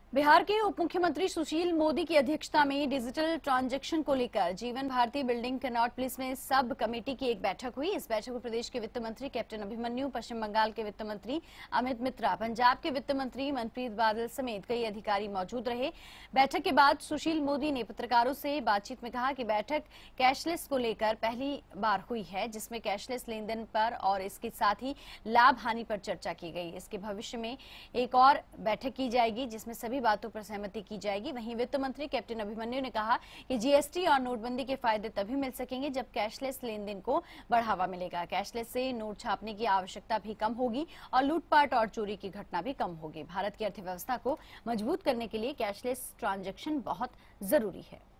बिहार के उप मुख्यमंत्री सुशील मोदी की अध्यक्षता में डिजिटल ट्रांजैक्शन को लेकर जीवन भारती बिल्डिंग कनॉट प्लेस में सब कमेटी की एक बैठक हुई। इस बैठक में प्रदेश के वित्त मंत्री कैप्टन अभिमन्यु, पश्चिम बंगाल के वित्त मंत्री अमित मित्रा, पंजाब के वित्त मंत्री मनप्रीत बादल समेत कई अधिकारी मौजूद रहे। बैठक के बाद सुशील मोदी ने पत्रकारों से बातचीत में कहा कि बैठक कैशलेस को लेकर पहली बार हुई है, जिसमें कैशलेस लेन देन पर और इसके साथ ही लाभ हानि पर चर्चा की गई। इसके भविष्य में एक और बैठक की जाएगी जिसमें सभी बातों पर सहमति की जाएगी। वहीं वित्त मंत्री कैप्टन अभिमन्यु ने कहा कि जीएसटी और नोटबंदी के फायदे तभी मिल सकेंगे जब कैशलेस लेन देन को बढ़ावा मिलेगा। कैशलेस से नोट छापने की आवश्यकता भी कम होगी और लूटपाट और चोरी की घटना भी कम होगी। भारत की अर्थव्यवस्था को मजबूत करने के लिए कैशलेस ट्रांजैक्शन बहुत जरूरी है।